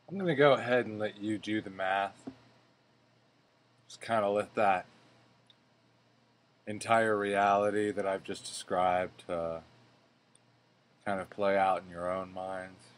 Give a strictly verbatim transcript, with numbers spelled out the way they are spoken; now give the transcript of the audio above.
I'm going to go ahead and let you do the math. Just kind of let that entire reality that I've just described uh, kind of play out in your own minds.